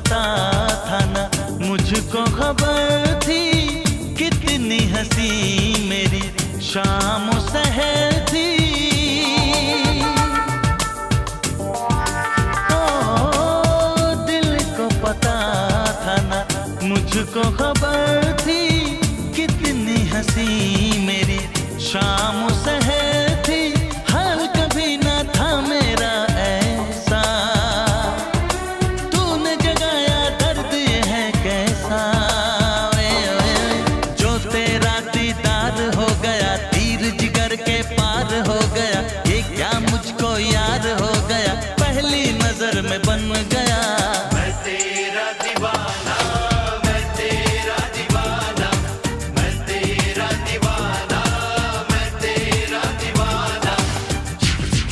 पता था ना, मुझको खबर थी कितनी हंसी मेरी शाम सहर थी। ओ दिल को पता था ना, मुझको खबर थी कितनी हंसी मेरी शाम सहर थी। हाल कभी ना था मेरा ऐसा, तूने जगाया दर्द ये है कैसा। जो तेरा दीदार हो गया, तीर जिगर के पार हो गया, ये क्या मुझको यार